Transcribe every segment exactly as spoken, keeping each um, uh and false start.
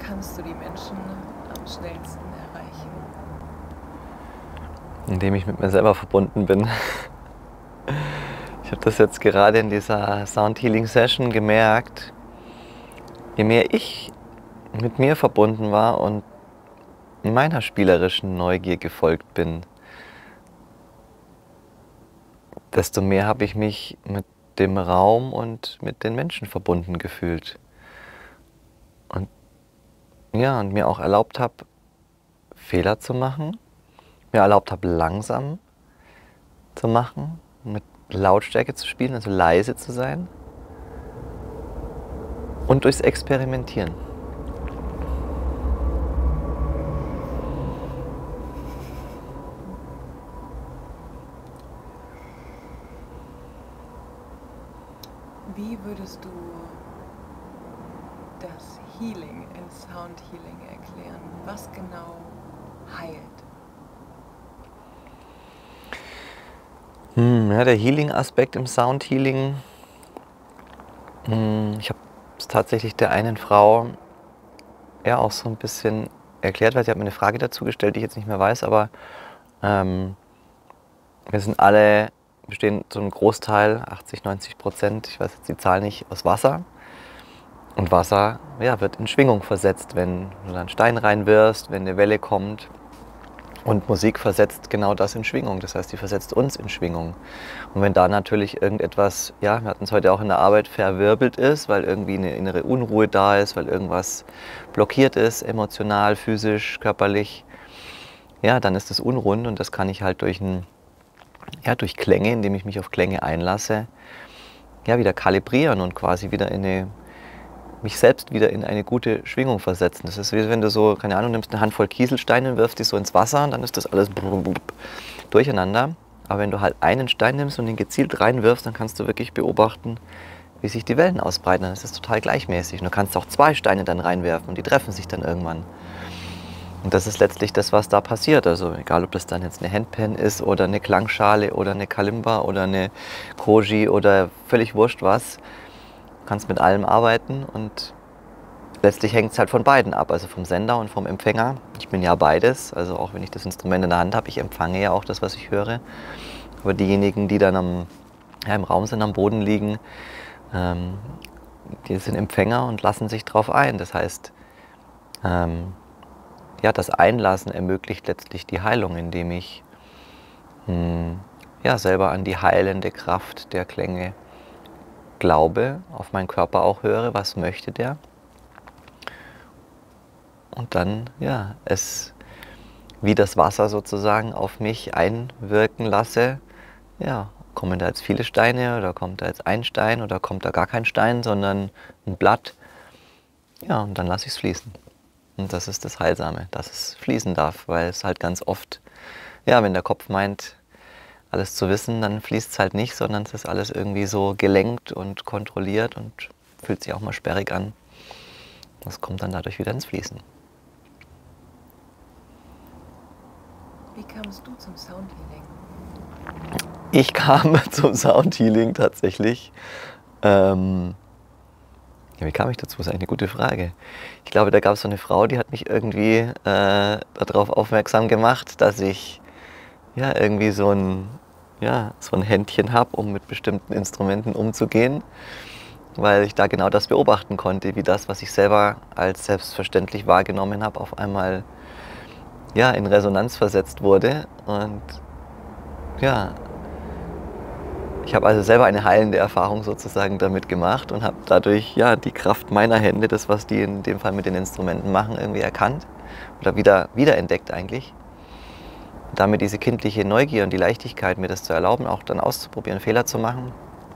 kannst du die Menschen am schnellsten erreichen? Indem ich mit mir selber verbunden bin. Ich habe das jetzt gerade in dieser Sound Healing Session gemerkt. Je mehr ich mit mir verbunden war und meiner spielerischen Neugier gefolgt bin, desto mehr habe ich mich mit dem Raum und mit den Menschen verbunden gefühlt. Und ja, und mir auch erlaubt habe, Fehler zu machen, mir erlaubt habe, langsam zu machen, mit Lautstärke zu spielen, also leise zu sein und durchs Experimentieren. Wie würdest du das Healing in Sound Healing erklären? Was genau heilt? Hm, ja, der Healing-Aspekt im Sound Healing. Hm, ich habe es tatsächlich der einen Frau ja auch so ein bisschen erklärt, weil sie hat mir eine Frage dazu gestellt, die ich jetzt nicht mehr weiß, aber ähm, wir sind alle, bestehen zu einem Großteil, achtzig, neunzig Prozent, ich weiß jetzt die Zahl nicht, aus Wasser. Und Wasser ja, wird in Schwingung versetzt, wenn du da einen Stein reinwirfst, wenn eine Welle kommt. Und Musik versetzt genau das in Schwingung, das heißt, die versetzt uns in Schwingung. Und wenn da natürlich irgendetwas, ja, wir hatten es heute auch in der Arbeit, verwirbelt ist, weil irgendwie eine innere Unruhe da ist, weil irgendwas blockiert ist, emotional, physisch, körperlich, ja, dann ist das unrund und das kann ich halt durch, ein, ja, durch Klänge, indem ich mich auf Klänge einlasse, ja, wieder kalibrieren und quasi wieder in eine, mich selbst wieder in eine gute Schwingung versetzen. Das ist wie wenn du so, keine Ahnung, nimmst eine Handvoll Kieselsteine und wirfst die so ins Wasser und dann ist das alles durcheinander. Aber wenn du halt einen Stein nimmst und den gezielt reinwirfst, dann kannst du wirklich beobachten, wie sich die Wellen ausbreiten. Dann ist das total gleichmäßig. Und du kannst auch zwei Steine dann reinwerfen und die treffen sich dann irgendwann. Und das ist letztlich das, was da passiert. Also egal, ob das dann jetzt eine Handpan ist oder eine Klangschale oder eine Kalimba oder eine Koji oder völlig wurscht was. Du kannst mit allem arbeiten und letztlich hängt es halt von beiden ab, also vom Sender und vom Empfänger. Ich bin ja beides, also auch wenn ich das Instrument in der Hand habe, ich empfange ja auch das, was ich höre. Aber diejenigen, die dann am, ja, im Raum sind, am Boden liegen, ähm, die sind Empfänger und lassen sich drauf ein. Das heißt, ähm, ja, das Einlassen ermöglicht letztlich die Heilung, indem ich mh, ja, selber an die heilende Kraft der Klänge glaube, auf meinen Körper auch höre, was möchte der. Und dann, ja, es wie das Wasser sozusagen auf mich einwirken lasse. Ja, kommen da jetzt viele Steine oder kommt da jetzt ein Stein oder kommt da gar kein Stein, sondern ein Blatt. Ja, und dann lasse ich es fließen. Und das ist das Heilsame, dass es fließen darf, weil es halt ganz oft, ja, wenn der Kopf meint, alles zu wissen, dann fließt es halt nicht, sondern es ist alles irgendwie so gelenkt und kontrolliert und fühlt sich auch mal sperrig an. Das kommt dann dadurch wieder ins Fließen. Wie kamst du zum Sound Healing? Ich kam zum Sound Healing tatsächlich. Ähm, ja, wie kam ich dazu? Das ist eigentlich eine gute Frage. Ich glaube, da gab es so eine Frau, die hat mich irgendwie äh, darauf aufmerksam gemacht, dass ich ja irgendwie so ein, ja, so ein Händchen habe, um mit bestimmten Instrumenten umzugehen, weil ich da genau das beobachten konnte, wie das, was ich selber als selbstverständlich wahrgenommen habe, auf einmal ja, in Resonanz versetzt wurde. Und ja, ich habe also selber eine heilende Erfahrung sozusagen damit gemacht und habe dadurch ja die Kraft meiner Hände, das, was die in dem Fall mit den Instrumenten machen, irgendwie erkannt oder wieder wiederentdeckt eigentlich. Und damit diese kindliche Neugier und die Leichtigkeit, mir das zu erlauben, auch dann auszuprobieren, Fehler zu machen.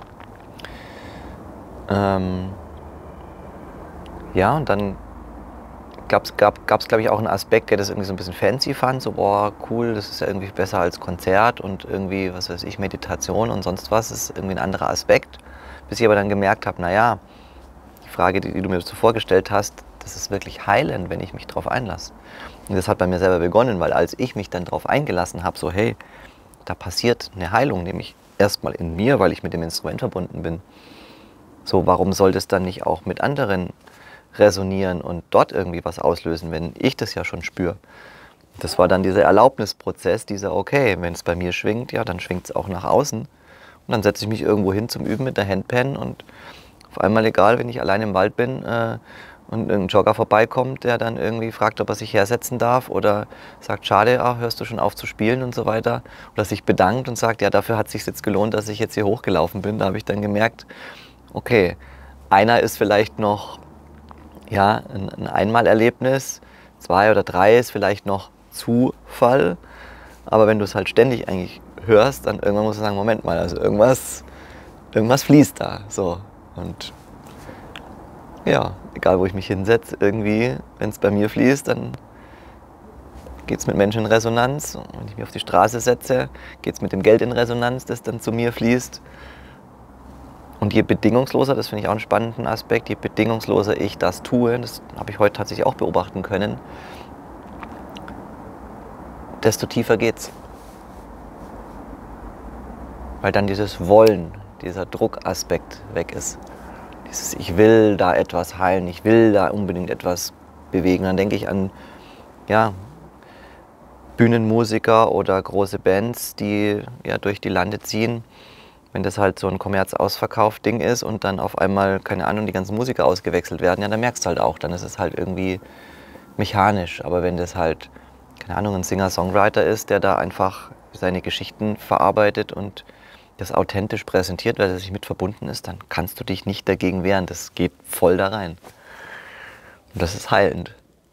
Ähm, ja, und dann gab's, gab es, glaube ich, auch einen Aspekt, der das irgendwie so ein bisschen fancy fand. So, boah, cool, das ist ja irgendwie besser als Konzert und irgendwie, was weiß ich, Meditation und sonst was. Das ist irgendwie ein anderer Aspekt. Bis ich aber dann gemerkt habe, naja, die Frage, die, die du mir zuvor gestellt hast, das ist wirklich heilend, wenn ich mich darauf einlasse. Und das hat bei mir selber begonnen, weil als ich mich dann darauf eingelassen habe, so hey, da passiert eine Heilung, nämlich erstmal in mir, weil ich mit dem Instrument verbunden bin. So, warum soll das dann nicht auch mit anderen resonieren und dort irgendwie was auslösen, wenn ich das ja schon spüre. Das war dann dieser Erlaubnisprozess, dieser, okay, wenn es bei mir schwingt, ja, dann schwingt es auch nach außen. Und dann setze ich mich irgendwo hin zum Üben mit der Handpan und auf einmal, egal, wenn ich allein im Wald bin äh, und ein Jogger vorbeikommt, der dann irgendwie fragt, ob er sich hersetzen darf oder sagt, schade, ach, hörst du schon auf zu spielen und so weiter. Oder sich bedankt und sagt, ja, dafür hat es sich jetzt gelohnt, dass ich jetzt hier hochgelaufen bin. Da habe ich dann gemerkt, okay, einer ist vielleicht noch ja, ein, ein Einmalerlebnis, zwei oder drei ist vielleicht noch Zufall, aber wenn du es halt ständig eigentlich hörst, dann irgendwann musst du sagen, Moment mal, also irgendwas, irgendwas fließt da, so. Und ja, egal wo ich mich hinsetze, irgendwie, wenn es bei mir fließt, dann geht es mit Menschen in Resonanz. Und wenn ich mich auf die Straße setze, geht es mit dem Geld in Resonanz, das dann zu mir fließt. Und je bedingungsloser, das finde ich auch einen spannenden Aspekt, je bedingungsloser ich das tue, das habe ich heute tatsächlich auch beobachten können, desto tiefer geht's. Weil dann dieses Wollen, dieser Druckaspekt weg ist. Dieses ich will da etwas heilen, ich will da unbedingt etwas bewegen. Dann denke ich an ja, Bühnenmusiker oder große Bands, die ja, durch die Lande ziehen. Wenn das halt so ein Kommerz-Ausverkauf-Ding ist und dann auf einmal, keine Ahnung, die ganzen Musiker ausgewechselt werden, ja, dann merkst du halt auch, dann ist es halt irgendwie mechanisch. Aber wenn das halt, keine Ahnung, ein Singer-Songwriter ist, der da einfach seine Geschichten verarbeitet und das authentisch präsentiert, weil er sich mit verbunden ist, dann kannst du dich nicht dagegen wehren. Das geht voll da rein. Und das ist heilend.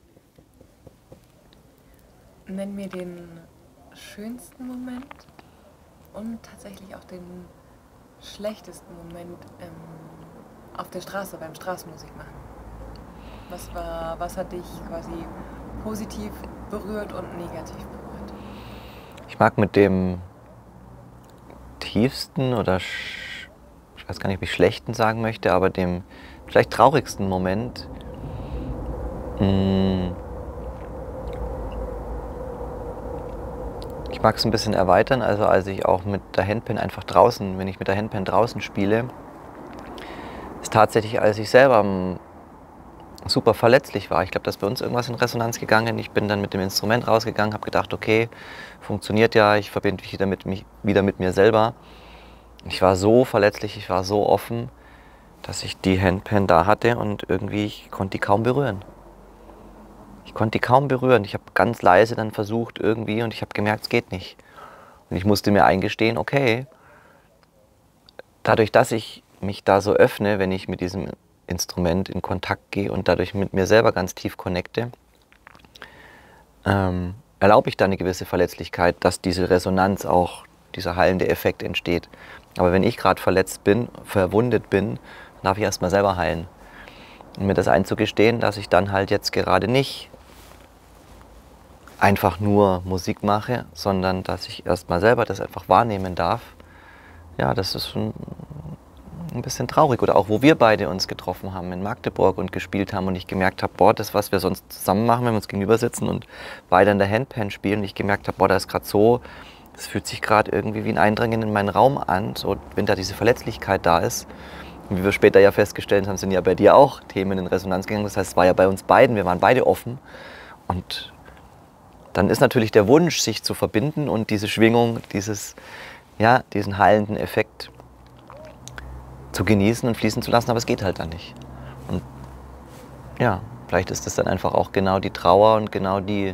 Nenn mir den schönsten Moment und tatsächlich auch den schlechtesten Moment ähm, auf der Straße, beim Straßenmusik machen. Was war, was hat dich quasi positiv berührt und negativ berührt? Ich mag mit dem tiefsten oder sch ich weiß gar nicht, ob ich schlechten sagen möchte, aber dem vielleicht traurigsten Moment mh, ich mag es ein bisschen erweitern, also als ich auch mit der Handpan einfach draußen, wenn ich mit der Handpan draußen spiele, ist tatsächlich, als ich selber m, super verletzlich war. Ich glaube, da ist bei uns irgendwas in Resonanz gegangen. Ich bin dann mit dem Instrument rausgegangen, habe gedacht, okay, funktioniert ja, ich verbinde mich wieder mit, mich, wieder mit mir selber. Ich war so verletzlich, ich war so offen, dass ich die Handpan da hatte und irgendwie, ich konnte die kaum berühren. Ich konnte die kaum berühren. Ich habe ganz leise dann versucht irgendwie und ich habe gemerkt, es geht nicht. Und ich musste mir eingestehen, okay, dadurch, dass ich mich da so öffne, wenn ich mit diesem Instrument in Kontakt gehe und dadurch mit mir selber ganz tief connecte, ähm, erlaube ich da eine gewisse Verletzlichkeit, dass diese Resonanz auch, dieser heilende Effekt entsteht. Aber wenn ich gerade verletzt bin, verwundet bin, dann darf ich erstmal selber heilen. Und mir das einzugestehen, dass ich dann halt jetzt gerade nicht einfach nur Musik mache, sondern dass ich erstmal selber das einfach wahrnehmen darf, ja, das ist ein, ein bisschen traurig. Oder auch, wo wir beide uns getroffen haben in Magdeburg und gespielt haben und ich gemerkt habe, boah, das, was wir sonst zusammen machen, wenn wir uns gegenüber sitzen und beide an der Handpan spielen, und ich gemerkt habe, boah, da ist gerade so, das fühlt sich gerade irgendwie wie ein Eindringen in meinen Raum an, so, wenn da diese Verletzlichkeit da ist. Und wie wir später ja festgestellt haben, sind ja bei dir auch Themen in Resonanz gegangen. Das heißt, es war ja bei uns beiden, wir waren beide offen. Und dann ist natürlich der Wunsch, sich zu verbinden und diese Schwingung, dieses, ja, diesen heilenden Effekt zu genießen und fließen zu lassen, aber es geht halt dann nicht. Und ja, vielleicht ist das dann einfach auch genau die Trauer und genau die,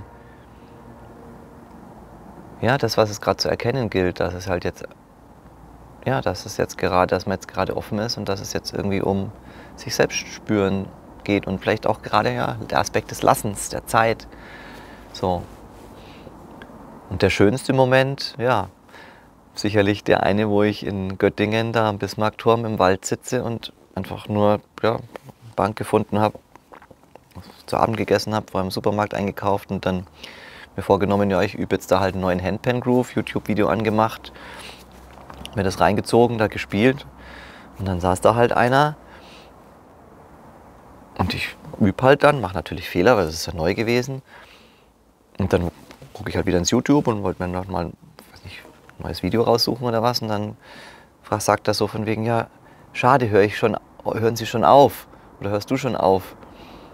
ja, das, was es gerade zu erkennen gilt, dass es halt jetzt, ja, dass es jetzt gerade, dass man jetzt gerade offen ist und dass es jetzt irgendwie um sich selbst spüren geht und vielleicht auch gerade, ja, der Aspekt des Lassens, der Zeit, so. Und der schönste Moment, ja, sicherlich der eine, wo ich in Göttingen da am Bismarckturm im Wald sitze und einfach nur, ja, Bank gefunden habe, zu Abend gegessen habe, war im Supermarkt eingekauft und dann mir vorgenommen, ja, ich übe jetzt da halt einen neuen Handpan Groove, YouTube-Video angemacht, mir das reingezogen, da gespielt und dann saß da halt einer und ich übe halt dann, mache natürlich Fehler, weil es ist ja neu gewesen und dann gucke ich halt wieder ins YouTube und wollte mir noch mal ein neues Video raussuchen oder was und dann sagt er so von wegen, ja, schade, höre ich schon, hören Sie schon auf oder hörst du schon auf?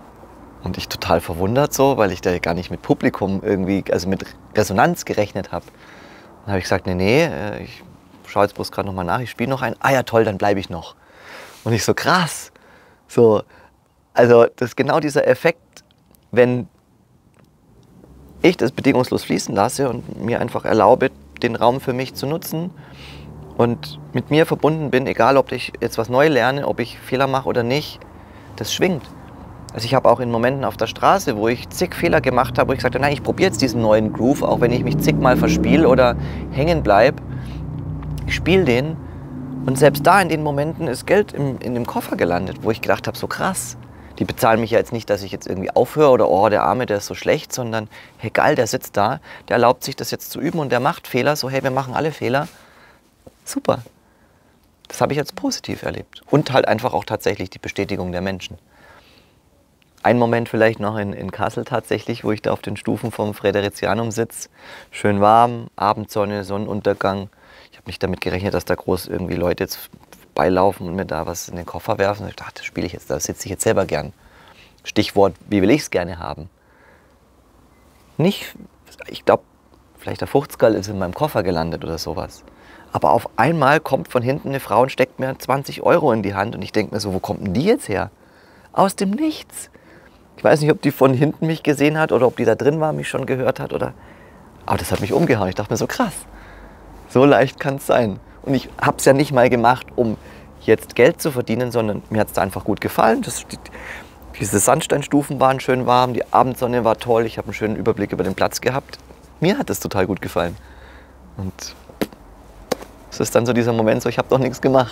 Und ich total verwundert so, weil ich da gar nicht mit Publikum irgendwie, also mit Resonanz gerechnet habe. Dann habe ich gesagt, nee, nee, ich schaue jetzt bloß gerade nochmal nach, ich spiele noch ein. Ah ja, toll, dann bleibe ich noch. Und ich so, krass. So, also das ist genau dieser Effekt, wenn ich das bedingungslos fließen lasse und mir einfach erlaube, den Raum für mich zu nutzen und mit mir verbunden bin, egal ob ich jetzt was neu lerne, ob ich Fehler mache oder nicht, das schwingt. Also ich habe auch in Momenten auf der Straße, wo ich zig Fehler gemacht habe, wo ich gesagt habe, nein, ich probiere jetzt diesen neuen Groove, auch wenn ich mich zigmal verspiele oder hängen bleibe. Ich spiele den und selbst da in den Momenten ist Geld im, in dem Koffer gelandet, wo ich gedacht habe, so krass. Die bezahlen mich ja jetzt nicht, dass ich jetzt irgendwie aufhöre oder oh, der Arme, der ist so schlecht, sondern hey geil, der sitzt da, der erlaubt sich das jetzt zu üben und der macht Fehler, so hey, wir machen alle Fehler. Super. Das habe ich jetzt positiv erlebt. Und halt einfach auch tatsächlich die Bestätigung der Menschen. Ein Moment vielleicht noch in, in Kassel tatsächlich, wo ich da auf den Stufen vom Friderizianum sitze. Schön warm, Abendsonne, Sonnenuntergang. Ich habe nicht damit gerechnet, dass da groß irgendwie Leute jetzt beilaufen und mir da was in den Koffer werfen. Und ich dachte, das spiele ich jetzt, da sitze ich jetzt selber gern. Stichwort, wie will ich es gerne haben? Nicht, ich glaube, vielleicht der fünfziger ist in meinem Koffer gelandet oder sowas. Aber auf einmal kommt von hinten eine Frau und steckt mir zwanzig Euro in die Hand und ich denke mir so, wo kommt denn die jetzt her? Aus dem Nichts. Ich weiß nicht, ob die von hinten mich gesehen hat oder ob die da drin war, mich schon gehört hat. Oder. Aber das hat mich umgehauen. Ich dachte mir so, krass, so leicht kann es sein. Und ich habe es ja nicht mal gemacht, um jetzt Geld zu verdienen, sondern mir hat es da einfach gut gefallen. Das, die, diese Sandsteinstufen waren schön warm, die Abendsonne war toll, ich habe einen schönen Überblick über den Platz gehabt. Mir hat es total gut gefallen. Und es ist dann so dieser Moment, so ich habe doch nichts gemacht.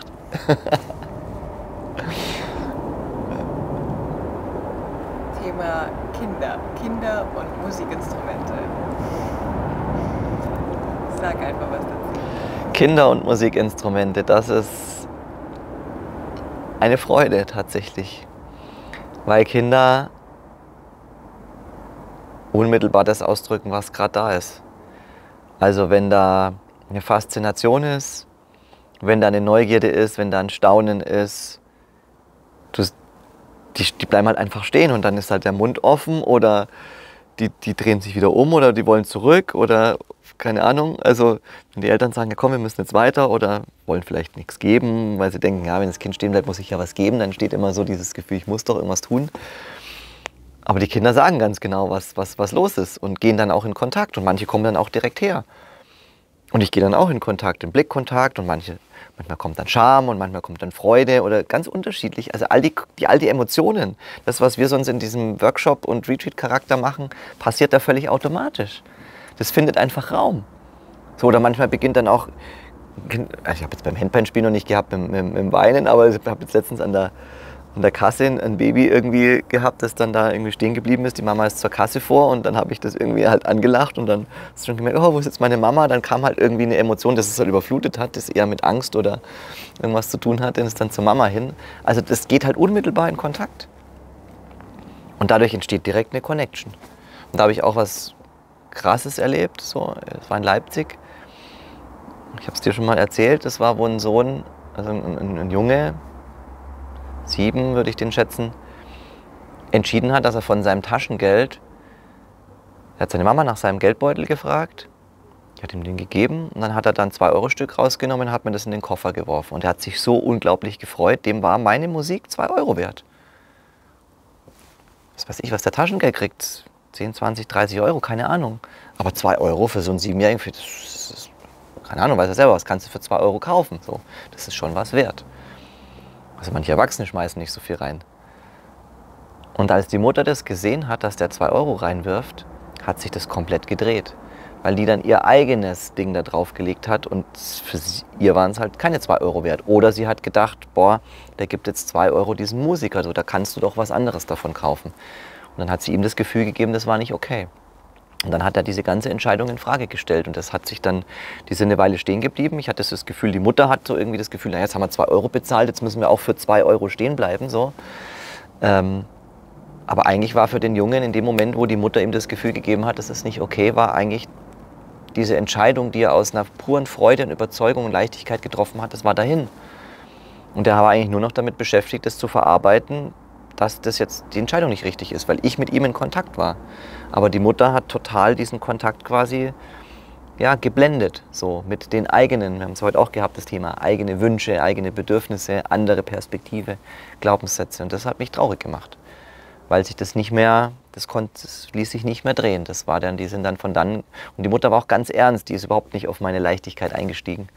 Thema Kinder, Kinder und Musikinstrumente. Sag einfach was dazu. Kinder und Musikinstrumente, das ist eine Freude tatsächlich, weil Kinder unmittelbar das ausdrücken, was gerade da ist. Also wenn da eine Faszination ist, wenn da eine Neugierde ist, wenn da ein Staunen ist, du, die, die bleiben halt einfach stehen und dann ist halt der Mund offen oder die, die drehen sich wieder um oder die wollen zurück oder keine Ahnung. Also wenn die Eltern sagen, ja komm, wir müssen jetzt weiter oder wollen vielleicht nichts geben, weil sie denken, ja, wenn das Kind stehen bleibt, muss ich ja was geben, dann steht immer so dieses Gefühl, ich muss doch irgendwas tun. Aber die Kinder sagen ganz genau, was, was, was los ist und gehen dann auch in Kontakt und manche kommen dann auch direkt her. Und ich gehe dann auch in Kontakt, in Blickkontakt und manche, manchmal kommt dann Scham und manchmal kommt dann Freude oder ganz unterschiedlich. Also all die, die, all die Emotionen, das, was wir sonst in diesem Workshop- und Retreat-Charakter machen, passiert da völlig automatisch. Das findet einfach Raum. So, oder manchmal beginnt dann auch, also ich habe jetzt beim Handballspiel noch nicht gehabt, mit, mit, mit dem Weinen, aber ich habe jetzt letztens an der, an der Kasse ein Baby irgendwie gehabt, das dann da irgendwie stehen geblieben ist. Die Mama ist zur Kasse vor und dann habe ich das irgendwie halt angelacht und dann hast du schon gemerkt, oh, wo ist jetzt meine Mama? Dann kam halt irgendwie eine Emotion, dass es halt überflutet hat, das eher mit Angst oder irgendwas zu tun hat, dann ist dann zur Mama hin. Also das geht halt unmittelbar in Kontakt. Und dadurch entsteht direkt eine Connection. Und da habe ich auch was Krasses erlebt. So, es war in Leipzig. Ich habe es dir schon mal erzählt. Das war, wo ein Sohn, also ein, ein, ein Junge, sieben würde ich den schätzen, entschieden hat, dass er von seinem Taschengeld, er hat seine Mama nach seinem Geldbeutel gefragt, ich hat ihm den gegeben und dann hat er dann zwei Euro Stück rausgenommen und hat mir das in den Koffer geworfen. Und er hat sich so unglaublich gefreut. Dem war meine Musik zwei Euro wert. Was weiß ich, was der Taschengeld kriegt. zehn, zwanzig, dreißig Euro, keine Ahnung. Aber zwei Euro für so einen Siebenjährigen, das ist, keine Ahnung, weiß er selber, was kannst du für zwei Euro kaufen? So, das ist schon was wert. Also manche Erwachsene schmeißen nicht so viel rein. Und als die Mutter das gesehen hat, dass der zwei Euro reinwirft, hat sich das komplett gedreht. Weil die dann ihr eigenes Ding da drauf gelegt hat und für sie, ihr waren es halt keine zwei Euro wert. Oder sie hat gedacht, boah, der gibt jetzt zwei Euro diesen Musiker, so, da kannst du doch was anderes davon kaufen. Und dann hat sie ihm das Gefühl gegeben, das war nicht okay. Und dann hat er diese ganze Entscheidung in Frage gestellt. Und das hat sich dann, die sind eine Weile stehen geblieben. Ich hatte das Gefühl, die Mutter hat so irgendwie das Gefühl, na jetzt haben wir zwei Euro bezahlt, jetzt müssen wir auch für zwei Euro stehen bleiben. So. Ähm, aber eigentlich war für den Jungen in dem Moment, wo die Mutter ihm das Gefühl gegeben hat, dass es nicht okay war, eigentlich diese Entscheidung, die er aus einer puren Freude und Überzeugung und Leichtigkeit getroffen hat, das war dahin. Und er war eigentlich nur noch damit beschäftigt, das zu verarbeiten, dass das jetzt die Entscheidung nicht richtig ist, weil ich mit ihm in Kontakt war. Aber die Mutter hat total diesen Kontakt quasi ja, geblendet, so mit den eigenen, wir haben es heute auch gehabt, das Thema eigene Wünsche, eigene Bedürfnisse, andere Perspektive, Glaubenssätze. Und das hat mich traurig gemacht, weil sich das nicht mehr, das, konnte, das ließ sich nicht mehr drehen. Das war dann, die sind dann von dann, und die Mutter war auch ganz ernst, die ist überhaupt nicht auf meine Leichtigkeit eingestiegen.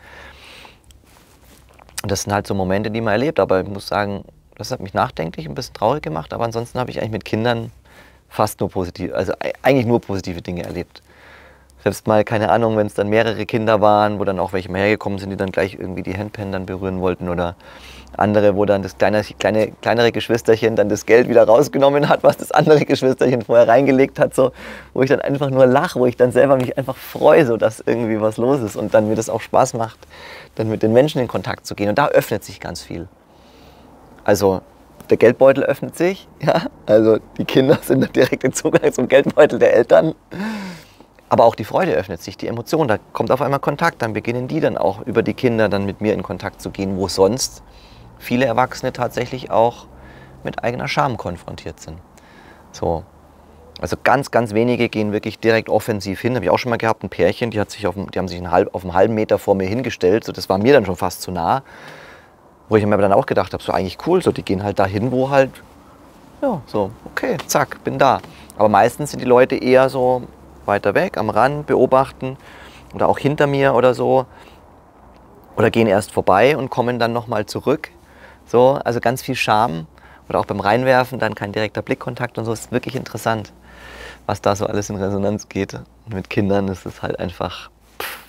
Und das sind halt so Momente, die man erlebt, aber ich muss sagen, das hat mich nachdenklich, ein bisschen traurig gemacht, aber ansonsten habe ich eigentlich mit Kindern fast nur positive, also eigentlich nur positive Dinge erlebt. Selbst mal, keine Ahnung, wenn es dann mehrere Kinder waren, wo dann auch welche mal hergekommen sind, die dann gleich irgendwie die Handpan dann berühren wollten oder andere, wo dann das kleine, kleine, kleinere Geschwisterchen dann das Geld wieder rausgenommen hat, was das andere Geschwisterchen vorher reingelegt hat, so, wo ich dann einfach nur lache, wo ich dann selber mich einfach freue, so, dass irgendwie was los ist und dann mir das auch Spaß macht, dann mit den Menschen in Kontakt zu gehen. Und da öffnet sich ganz viel. Also der Geldbeutel öffnet sich, ja, also die Kinder sind der direkte Zugang zum Geldbeutel der Eltern. Aber auch die Freude öffnet sich, die Emotion, da kommt auf einmal Kontakt, dann beginnen die dann auch über die Kinder dann mit mir in Kontakt zu gehen, wo sonst viele Erwachsene tatsächlich auch mit eigener Scham konfrontiert sind. So. Also ganz, ganz wenige gehen wirklich direkt offensiv hin. Habe ich auch schon mal gehabt, ein Pärchen, die, hat sich auf, die haben sich einen halb, auf einen halben Meter vor mir hingestellt, so, das war mir dann schon fast zu nah, wo ich mir dann auch gedacht habe, so eigentlich cool, so, die gehen halt dahin, wo halt, ja, so, okay, zack, bin da. Aber meistens sind die Leute eher so weiter weg, am Rand, beobachten oder auch hinter mir oder so. Oder gehen erst vorbei und kommen dann nochmal zurück. So, also ganz viel Scham. Oder auch beim Reinwerfen dann kein direkter Blickkontakt und so. Ist wirklich interessant, was da so alles in Resonanz geht. Und mit Kindern ist es halt einfach... Pff.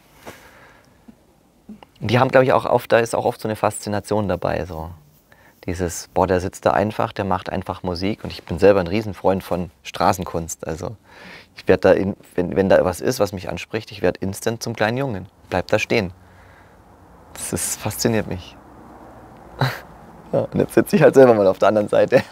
Die haben, glaube ich, auch oft, da ist auch oft so eine Faszination dabei. So. Dieses, boah, der sitzt da einfach, der macht einfach Musik. Und ich bin selber ein Riesenfreund von Straßenkunst. Also ich werde da, in, wenn, wenn da was ist, was mich anspricht, ich werde instant zum kleinen Jungen. Bleib da stehen. Das ist, fasziniert mich. Ja, und jetzt sitze ich halt selber mal auf der anderen Seite.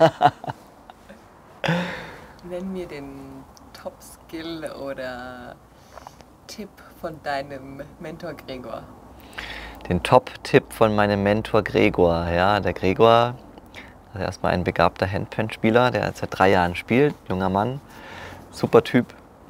Nenn mir den Top-Skill oder Tipp von deinem Mentor Gregor. Den Top-Tipp von meinem Mentor Gregor. Ja, der Gregor ist erstmal ein begabter Handpan-Spieler, der seit drei Jahren spielt, junger Mann. Super Typ.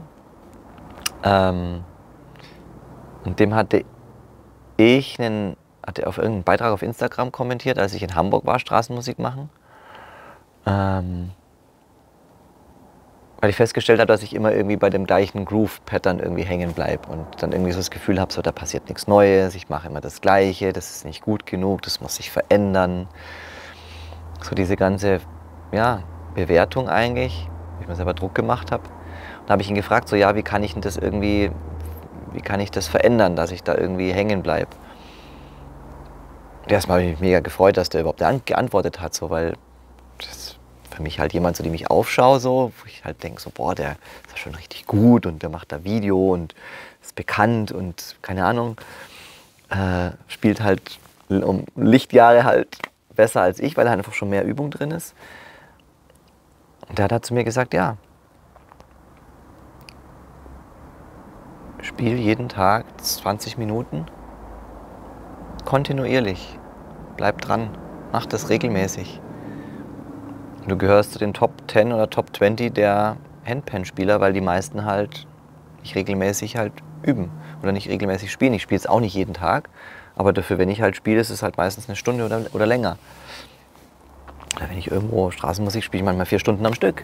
Ähm, und dem hatte ich einen, hatte auf irgendeinen Beitrag auf Instagram kommentiert, als ich in Hamburg war, Straßenmusik machen. Ähm, weil ich festgestellt habe, dass ich immer irgendwie bei dem gleichen Groove-Pattern irgendwie hängen bleibe und dann irgendwie so das Gefühl habe, so, da passiert nichts Neues, ich mache immer das Gleiche, das ist nicht gut genug, das muss sich verändern. So diese ganze, ja, Bewertung eigentlich, wo ich mir selber Druck gemacht habe. Und da habe ich ihn gefragt, so, ja, wie kann ich denn das irgendwie, wie kann ich das verändern, dass ich da irgendwie hängen bleibe? Und erstmal habe ich mich mega gefreut, dass der überhaupt geantwortet hat, so, weil das für mich halt jemand, so, dem ich aufschaue, so, wo ich halt denke, so, boah, der ist ja schon richtig gut und der macht da Video und ist bekannt und keine Ahnung, äh, spielt halt um Lichtjahre halt besser als ich, weil da einfach schon mehr Übung drin ist. Und der hat halt zu mir gesagt, ja, spiel jeden Tag zwanzig Minuten kontinuierlich, bleib dran, mach das regelmäßig. Du gehörst zu den Top zehn oder Top zwanzig der Handpan-Spieler, weil die meisten halt nicht regelmäßig halt üben oder nicht regelmäßig spielen. Ich spiele es auch nicht jeden Tag, aber dafür, wenn ich halt spiele, ist es halt meistens eine Stunde oder, oder länger. Oder wenn ich irgendwo Straßenmusik spiele, ich manchmal vier Stunden am Stück.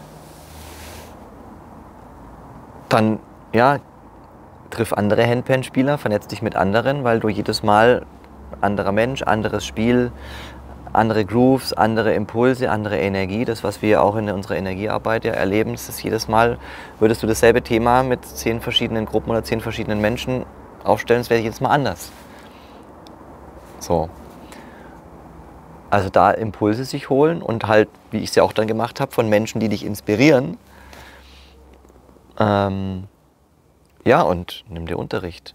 Dann, ja, triff andere Handpan-Spieler, vernetz dich mit anderen, weil du jedes Mal anderer Mensch, anderes Spiel, andere Grooves, andere Impulse, andere Energie, das, was wir auch in unserer Energiearbeit ja erleben, das ist jedes Mal, würdest du dasselbe Thema mit zehn verschiedenen Gruppen oder zehn verschiedenen Menschen aufstellen, es wäre jedes Mal anders. So. Also da Impulse sich holen und halt, wie ich es ja auch dann gemacht habe, von Menschen, die dich inspirieren. Ähm, ja, und nimm dir Unterricht.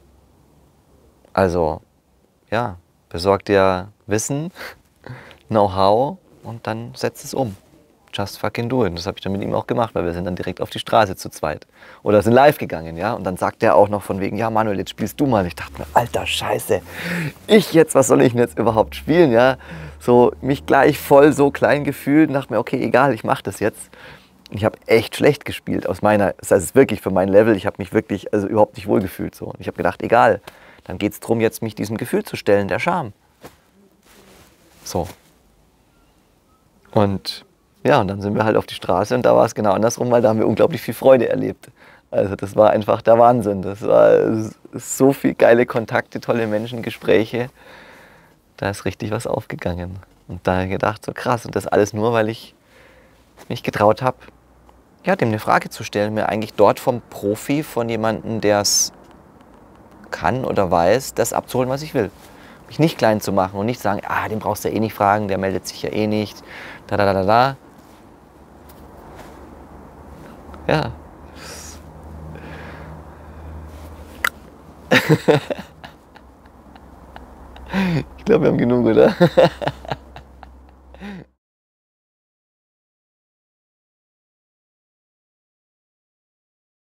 Also, ja, besorg dir Wissen, Know-how und dann setz es um. Just fucking do it. Das habe ich dann mit ihm auch gemacht, weil wir sind dann direkt auf die Straße zu zweit. Oder sind live gegangen, ja. Und dann sagt er auch noch von wegen, ja Manuel, jetzt spielst du mal. Ich dachte mir, alter Scheiße, ich jetzt, was soll ich denn jetzt überhaupt spielen, ja. so mich gleich voll so klein gefühlt und dachte mir, okay, egal, ich mache das jetzt. Ich habe echt schlecht gespielt aus meiner, das heißt wirklich für mein Level, ich habe mich wirklich also überhaupt nicht wohl gefühlt so. Und ich habe gedacht, egal, dann geht es darum, jetzt mich diesem Gefühl zu stellen, der Scham. So. Und ja, und dann sind wir halt auf die Straße und da war es genau andersrum, weil da haben wir unglaublich viel Freude erlebt. Also das war einfach der Wahnsinn. Das war so viel geile Kontakte, tolle Menschen, Gespräche. Da ist richtig was aufgegangen. Und da habe ich gedacht, so krass. Und das alles nur, weil ich mich getraut habe, ja, dem eine Frage zu stellen. Mir eigentlich dort vom Profi, von jemandem, der es kann oder weiß, das abzuholen, was ich will. Mich nicht klein zu machen und nicht sagen, ah, den brauchst du ja eh nicht fragen, der meldet sich ja eh nicht. Da, da, da, da, da. Ja. Ich glaube, wir haben genug, oder?